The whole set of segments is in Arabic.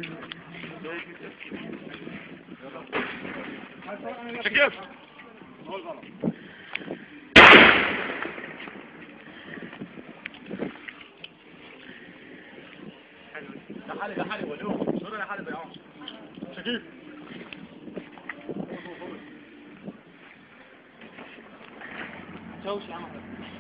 كيف؟ ده حالي ولو صورة ده حالي بيعوم شكيف شوش يا عم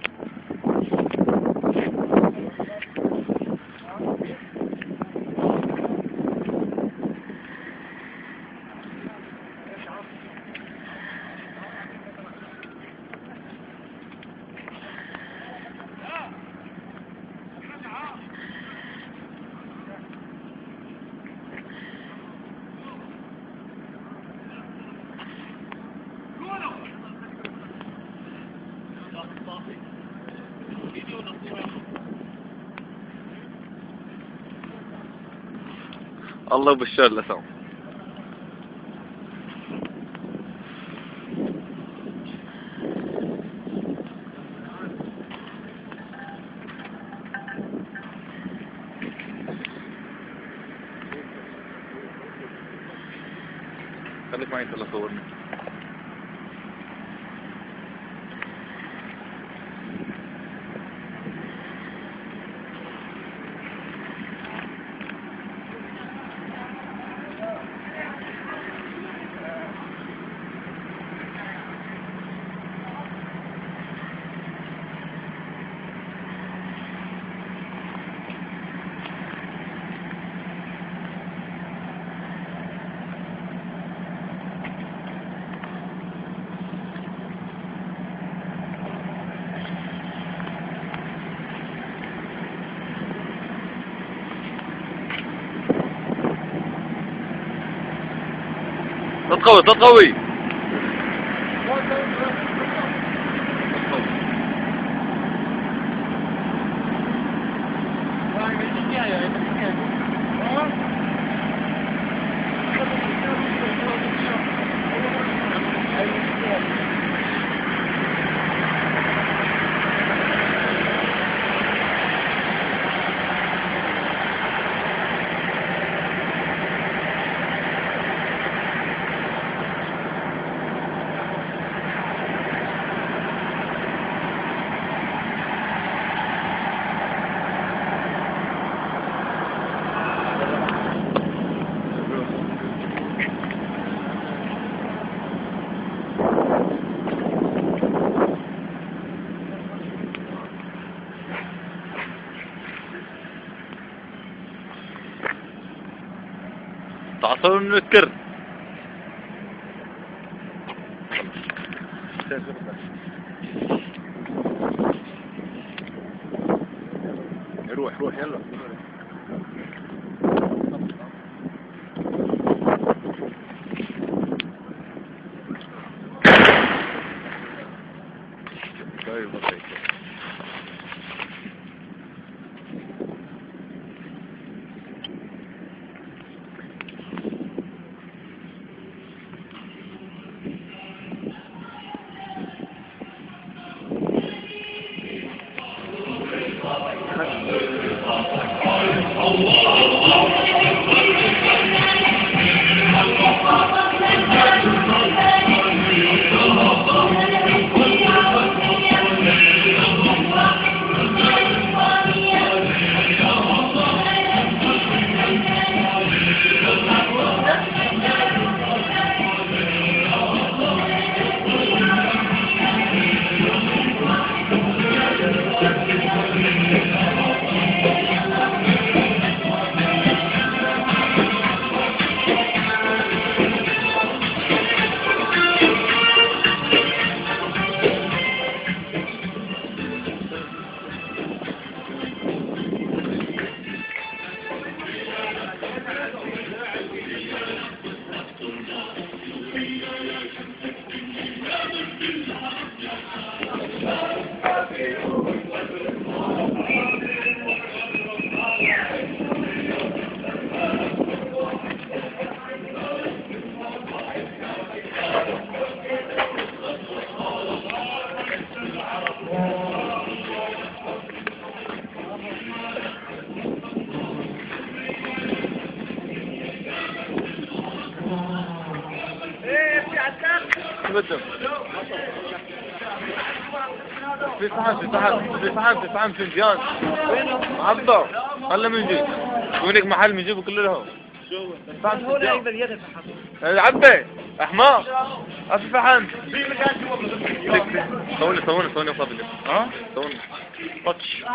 الله بالشر لسوا خليك معي انت اللي صورني. تتقوي تتقوي تعصروا من الكر روح روح يلا طيب قدم. في صحن فنجان. عبده خله من جي. هناك محل بنجيبه كله لهم. هو اللي يقدر يدفع عبده احمر. في فحم. صوني قبل. ها؟ صوني. بطش.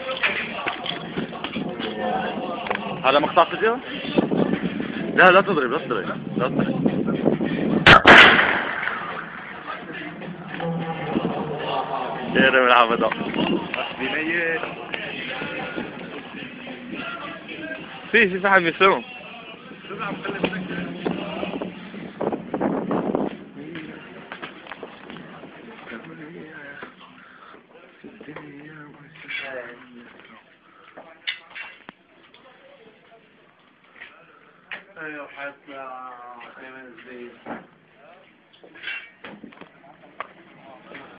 هذا مقطع فيديو؟ لا تضرب. شير من عبده. في فحم يسوون. ايوه حتى